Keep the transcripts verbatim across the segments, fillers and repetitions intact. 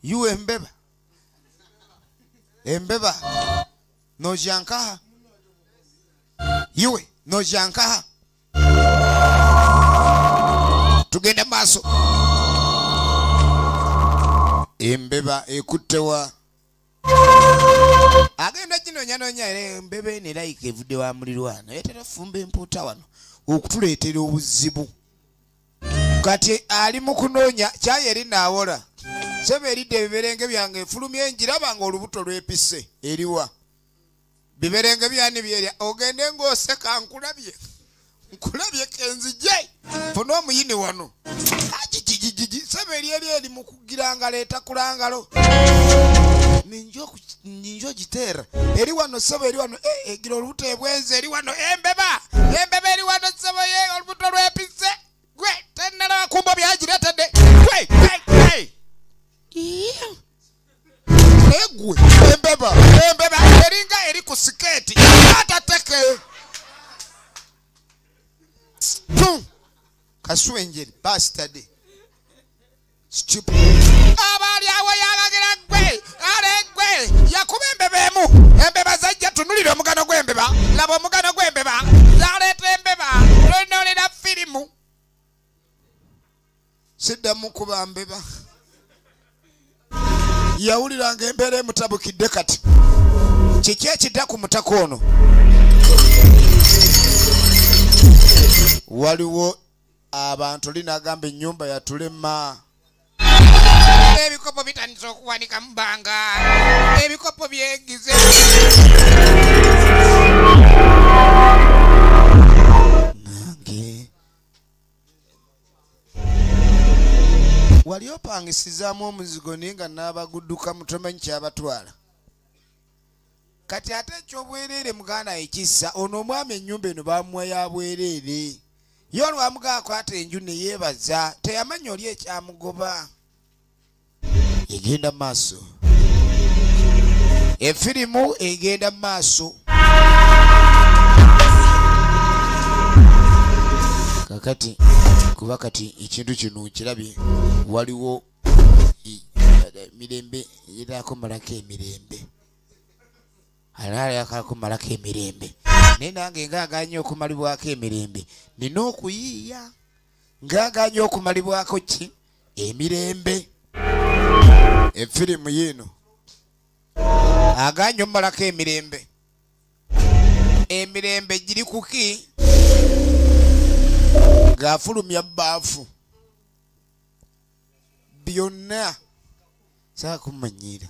You embeba. Embeba. No jankaha. You no jankaha. Tugenda maso. Embeba ekutewa. Agenda kino nyanonya embebe ne like evude wa mulirwana. Yetera fumbe emputa wano. Okutuleetera obuzibu. Kati ali mu kunoonya kyayeri naawola. Sebe eridde ebiberenge byange efulumye njiraba nga olubuto lwepisse eriwa. Biberenge byani byerya ogende ng'oseka nkulabye. Nkulabye kenzije. Funa omuyini wano. Ajijijiji sebe eri eri mu kugira leeta kulangalo. Ninjo ninjo gitera. Eri wano sebe eri wano eh egira olubuto ebwenze eri wano embeba. Embeba eri wano sebe ye olubuto lwepisse. Gwe tenera kumbo byagiretedde. Gwe hey hey. Egwe embeba embeba eringa eri ku siketi atateke. Pum kaswenjeri bastard. Stupid. Abali awo yalagira gwe ale gwe yakuba embeba emu embeba zajja tunulira omugano gw'embeba laba omugano gw'embeba zaleeta embeba lwenolera firimu. Sidda mukuba mbeba. Yawuliranga embeera emutabukidde kati. Kiki ekidda ku mutako ono? Waliwo abantu linagamba ennyumba yatulema. Ebikopo bitandise okuwanika mu bbanga. Ebikopo byegize. Nange wali opangisizaamu omuzigo ninga n'abagudduka mutomanyi kyabatwala. Kati ate ekyobwereere muganda ekissa ono omwami ennyumba eno bamuwa ya bwereere. Yo olwamugaako ate enju ne yeebaza teyamanya oli ekyamugoba. Egenda maaso. Efirimu egenda maaso. Kakati kuba kati ekintu kino kirabye waliwo mirembe yirako malako emirembe. Alala yakako malako emirembe. Naye nange ngaaganya okumalibwako emirembe nina okuyiiya. Ngaaganya okumalibwako ki emirembe. Efirimu yino aganya omalako emirembe. Emirembe giri kuki gafulumya baafu byonna saakumanyira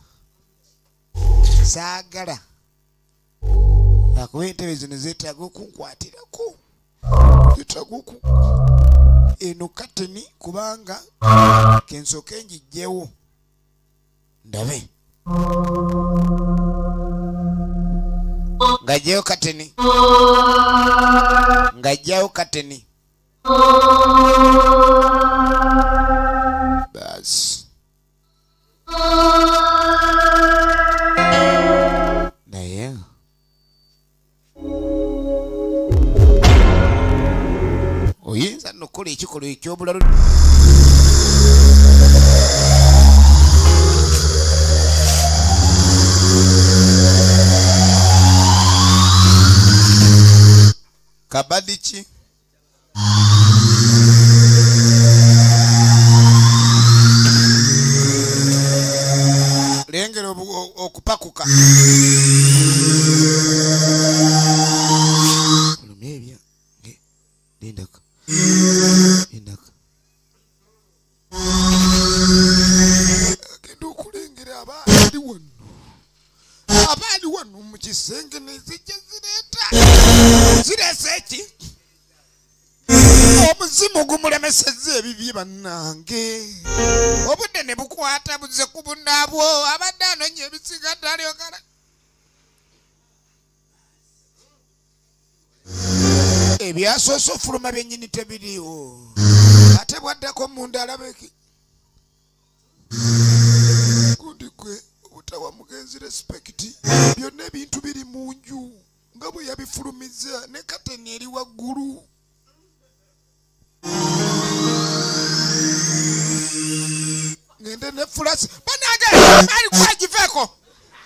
saagala akuba entebe zino zeetaaga okunkwatirako zeetaaga oku eno kateni kubanga kensooke njijjewo ndabe ngajjayo kateni ngajjayo kateni basi naye oyinza nokola ekikolwa ekyobulalu. Kabadiki lengera okupakuka olumyebya lindaka lindaka agenda okulengera abaali wano abaali wano mu kisenge nezijja zireeta zirese eki omuzimu gumulemesezza ebibye bannange. Obudde ne bukwata buze ku bunnaabwo abadde anonya ebisigadde alyokala. Ebyasoose ofuluma byennyini tebiriiwo ate bwaddako munda alabeki gundi gwe obutawa mugenzi respekiti byonna ebintu biri mu nju nga bwe yabifulumiza ne kateni eri waggulu. Ngende ne fulasi bose banage ali kwa jifeko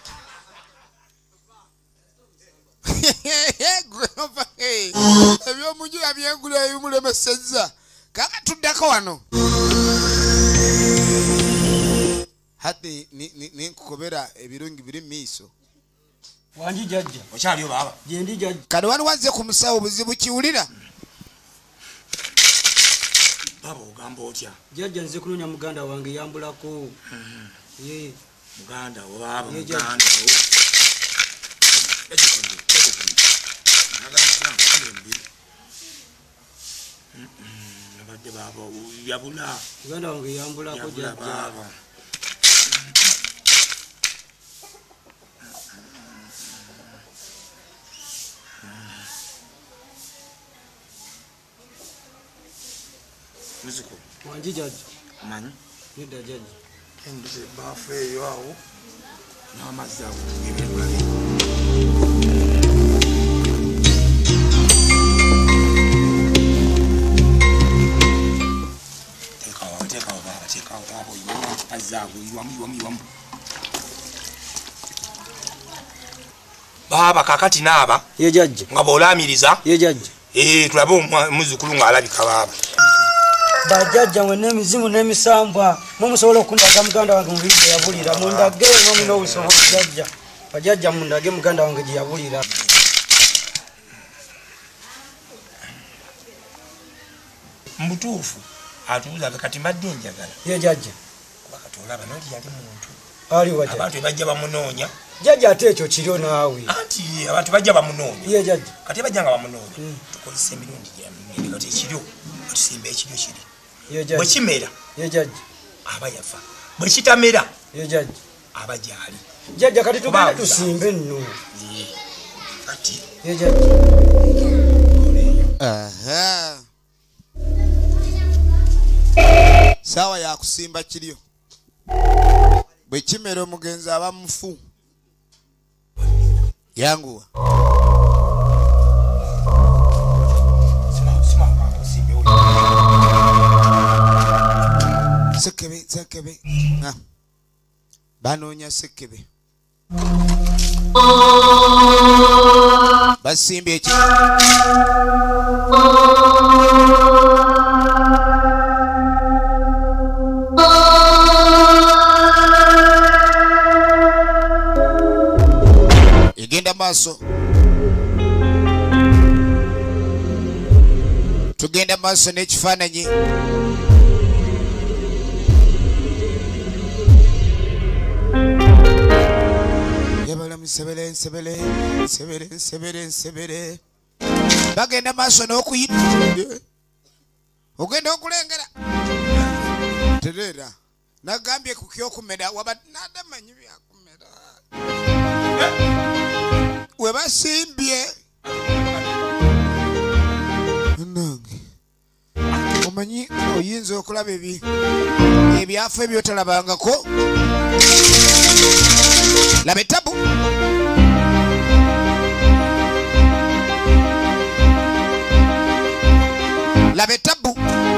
ebyo muju abyengula ebimulemesezza kaka tuddako wano hati ni ni nkukobera ebirungi biri miiso wanji jajja okyaliyo baba jendi jajja kale wali waze ku musawo buzibu kiwulira baba ogamba otya jajja nze kunonya muganda wange yambulako ye muganda wo baba Ye, muganda wo nabadde baba yabula muganda wange yambulako yabula jajja baba Musico wanji jajja amanyi nida jajja enduze bafu eyo awo n'amazzi ago ebirulabe tekawo tekawo baba tekawo baba yiwamu amazzi ago yiwamu yiwamu yiwamu baba kakati naaba ye jajja nga bw'olaamiriza ye jajja ee tulabe omuzukulu ng'alabika baba bajajja mwe n'emizimu n'emisambwa mumusobola okundaga muganda wange mu bibyo yabulira mundage mwe n'obusobola jajja bajajja mundage muganda wange gye yabulira mutuufu atubuzaga kati mbadde njagala ye jajja kuba kati olaba noti yali muntu ali wajja abantu bajja bamunoonya jajja ate ekyo kiryo naawe anti abantu bajja bamunoonya ye jajja kati bajja nga bamunoonya tukozesa emirundi gyamugende kati ekiryo batusimba ekiryo kiri ye jajja bwe kimera ye jajja aba yafa bwe kitamera ye jajja aba gyali jajja kati tugende tusimbe nno kati ye jajja aha sawa ya kusimba kiryo bwe kimera omugenzi aba mufu yanguwa sekebe sekebe ah banoonya sekebe basimbye eki egenda maaso tugenda maaso n'ekifaananyi Sebele, sebele, sebele, sebele, sebele. Bagenda maaso n'okuyita. Ogenda okulengera. Terera. Nagambye ku kyokumera wabadde nadamanyi byakumera. We basimbye. Nange. Omanyi oyinza okulaba ebi ebyafu ebyotalabangako. Laba etabu. Laba etabu.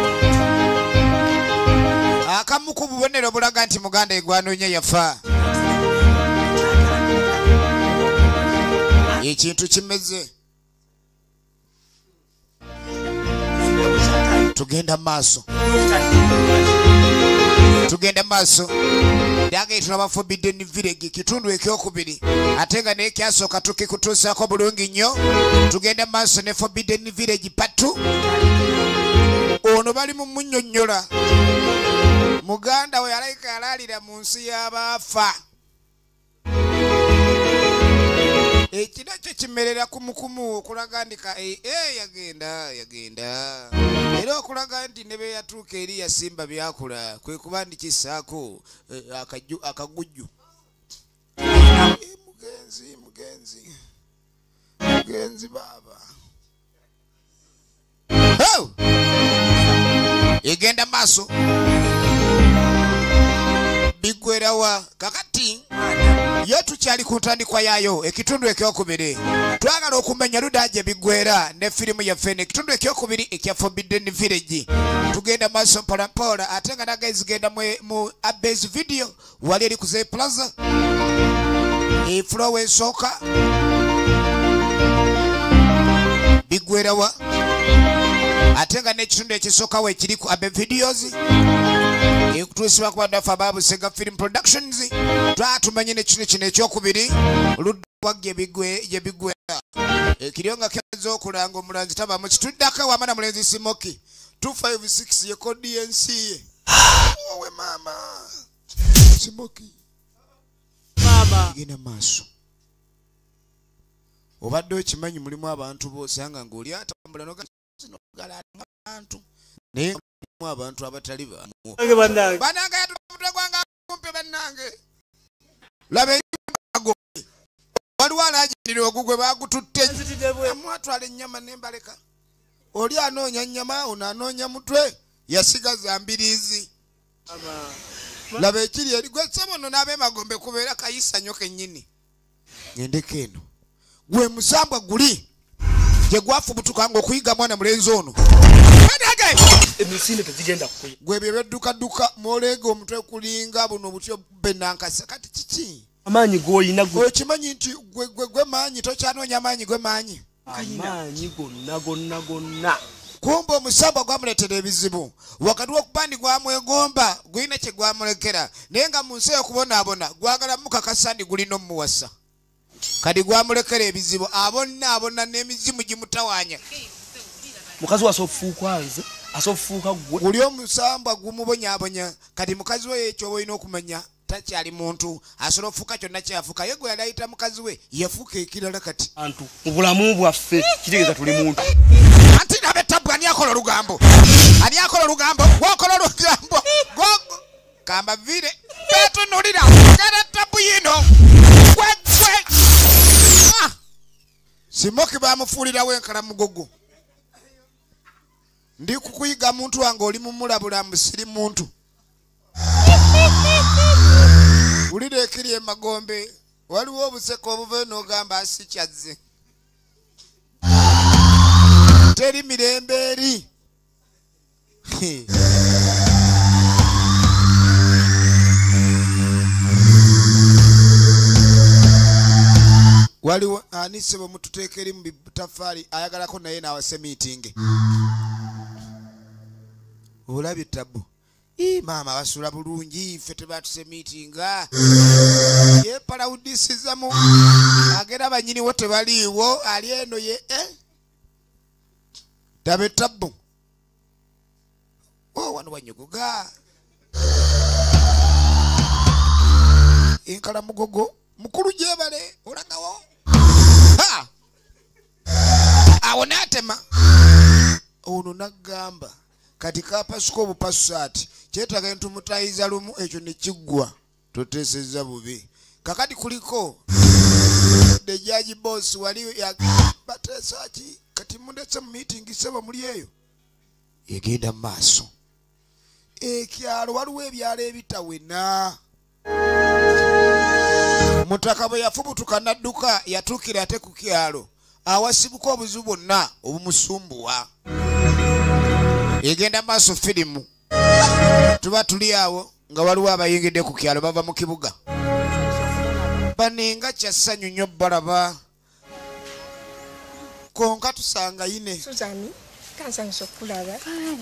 Akamu ku bubonero bulaga nti muganda egwanoonya yafa. Ekintu kimeze. Tugenda maaso. Tugenda maaso. Dage tulaba Forbidden Village kitundu ekyokubiri ate nga n'ekyasooka tukikutuusaako bulungi nnyo. Tugenda maaso ne Forbidden Village patu. Ono bali mu munnyonnyola muganda we yalayika yalaalira mu nsi y'abaafa. Ekiro kyo kimerera kumukumu okulaga ndika eh yagenda yagenda era okulaga nti ne be yatuuka eri yasimba byakula kwe kuba ndikisaako akajju akagujju mugenzi mugenzi mugenzi baba oh egenda maaso bigwerawa kakati ye tukyali ku ntandikwa yaayo ekitundu ekyokubiri twagala okumenya ludaaje bigwera ne firimu yaffe ekitundu ekyokubiri ekya Forbidden Village tugenda maaso mpolampola ate nga nagezigenda mu Abbey's video wali eri ku Zee Plaza eflowe esooka bigwerawa ate nga n'ekitundu ekisookawo ekiri ku Abbey Videos ekutuusibwa kuba ndaffe Ababusega Film Productions twatumenye n'ekitundu kino ekyokubiri ludwa gye bigwera ekiriyo nga kyaza okulanga omulanzi tabamu kituddako wama na mulenzi Simoki two five six ye kodi y'ensi ye owe maama Simoki maama genda maaso obadde okimanyi mulimu abantu boosanga ng'oli atambula nogala abantu naye mu abantu abatali bamu banange yatula mutwe gwange kumpe bannange laba enyago waliwo alaajirira ogugwe bagututte amwatwala ennyama nembaleka oli anoonya nnyama ono anoonya mutwe yasigaza mbiriizi laba ekiri eri gwe sebono n'ab'emagombe kubeera kayisanyo kennyini ngendeko eno gwe musambwa guli gye gwafubutuka ng'okuyiga mwana mulenzi ono emisinde tezigenda kukuya gwe bye byeddukaduka mwoleega omutwe kulinga buno obutyo benankasa kati kiki amaanyi g'olina okimanyi nti gwe maanyi tokyanoonya amaanyi gwe maanyi amaanyi gonna gonna gonna kumba omusambwa gwamuleetera ebizibu wakati w'okubandi gwamwegomba gulina kye gwamulekera naye nga mu nsi okubonaabona gwagala mukakasa ndi gulina omuwasa kati gwamulekera ebizibu abonna abonna n'emizimu gimutawaanya mukazi wasofuuka nze asofuuka gwe guli omusambwa gumubonyaabonya kati mukazi we ekyo olina okumanya takyali muntu asobola okufuuka kyonna kyafuuka ye gwe yali ayita mukazi we yafuuka ekirala kati antu mu bulamu bwaffe kitegeeza tuli muntu anti nabetabbu ani akola olugambo ani akola olugambo gwokola olugambo gogo kamba vire betunulira gana tabbu yino gwegwe Simoki bamufuulirawo enkalamugogo ndi kukuyiga muntu wange oli mumulabula musiri muntu ulira ekiri emagombe waliwo obuseko obuve n'ogamba asikyazze teri mirembe eri waliwo anise bwe mututeeka eri mu bitafaali ayagalako naye naawase miitingi olabye tabbu ii maama basula bulungi ffe tebatuse miitinga yepalawudisizamu agera banyiniwo tebaliiwo ali eno ye eh? tabe tabbu o wano wanyogoga enkalamugogo mukulu gyebale olagawo awo n'atema ono n'agamba kati kapasuka obupasusaati kyetaaga entumutayiza lumu ekyo ne kiggwa toteesezza bubi kakati kuliko the judge boss wali bateesa ki kati mundetse mu meeting seba muli eyo egenda mu maaso ekyalo waliwo ebyalo ebitawena mutaka bwe yafubutuka n'adduka yatuukira ate ku kyalo awasibuka obuzibu bwonna obumusumbuwa egenda maaso firimu tuba tuli awo nga waliwo abayingidde ku kyalo bava mu kibuga baninga kyassanyu nnyo balaba konka tusanga yine Suzani kansanyiza okulaba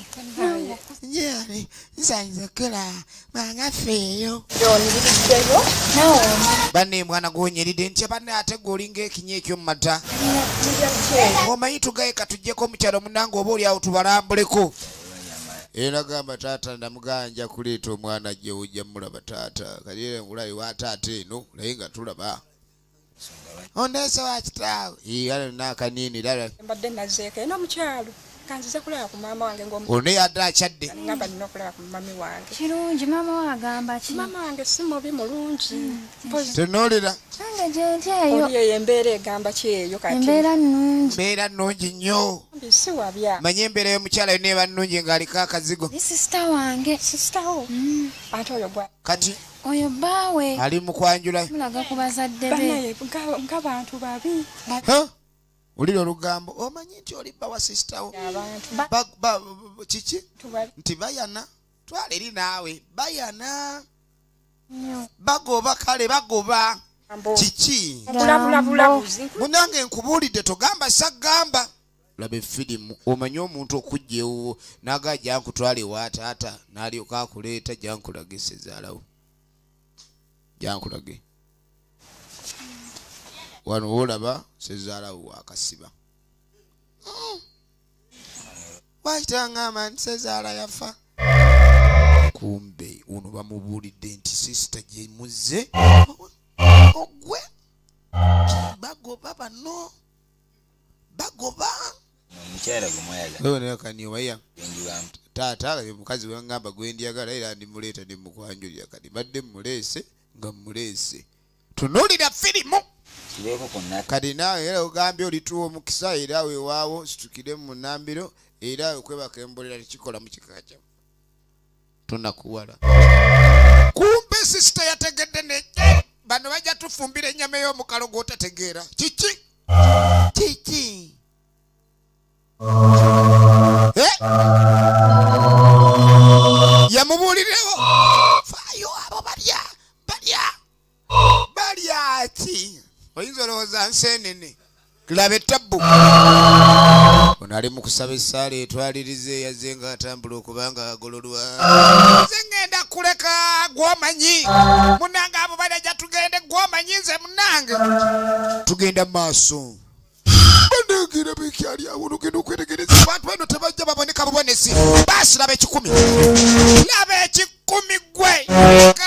nyali nsanyiza okulaba manga ffeeyo yoniririddeyo nawo banne mwana gwonyeridde ntya banne ate gwolinga ekinya eky'omu mata omanyi tugayeka tuggyeko omukyalo munange oba oli awo tubalambuleko era gamba taata ndamuganja kuleeta omwana ajja ojja mulaba taata kati era ngulabi wa taata eno naye nga tulaba ondeese wa kitaawe ala naakaniini lala mbadde nazeeko eno omukyalo kanzize kulaba ku maama wange ono yadde akyadde ngamba nina okulaba ku mami wange kirungi maama wagamba ki maama wange si mubi mulungi tunoolera nange gyentyeyo oli eyo embeera egamba ki eyo kati embeera nnungi mbeera nnungi nnyo si wabya manye embeera y'omukyala yonna eba nnungi ng'aliko akazigo ni sisita wange sisitawo ate oyo bwa kati Oyo bawe. Ali mu kwanjula. Mulaga ku bazadde be. Banaye ng'abantu babi. Ha? Oliro olugambo omanyi nti oli bawa sister wo. Abantu. Kiki? Nti bayana. Twala eri naawe. Bayana. Bagoba kale bagoba. Kiki? Bulabulabulabuzi. Munange nkubuulidde togamba sagamba. Labe filimu omanyi omuntu okujjewo naga jankutwale wa taata n'alyoka akuleeta jankulage sezaalawo. Jankulage. Wano olaba sezaalawo wakasiba. Waitanga amanyi sezaala yafa. Kumbe uno bamubuulidde nti sister gye muzze ogwe bagoba bano bagoba Mchara gumwayaga. Wewe ne kani waya. Benjiwa. Tata ala mukazi wangamba gwendiyagala era ndi muleta ndi mukwanjulira kadi badde mulese nga mulese. Tunulira filimu. Kibeko konna. Kadi nawe era ogambye olituwa omukisa era we waawo situkire mu nambiro era okwebaka embolera kikola mu kikacha. Tunakuwala. Kumbe sister yategedde ne bano bajja tufumbira ennyama y'omukalo gw'otategeera. Kiki? Kiki? Eh? Yamubuulirewo. Faayo abo balya. Balya. Balya ki? Oyinza olowooza nseenene. Laba ettabbu. Ono ali mu kusaba essaala etwalirize yazze nga atambula okubanga agololwa. Nze ngenda kuleka gw'omanyi. Munange abo balya tugende gw'omanyi nze munange. Tugenda maaso. Banegera bekyali awo nogenda okwetegereza abantu bano tebajja baboneka bubonesi. Basi laba ekikumi. Laba ekikumi gwe.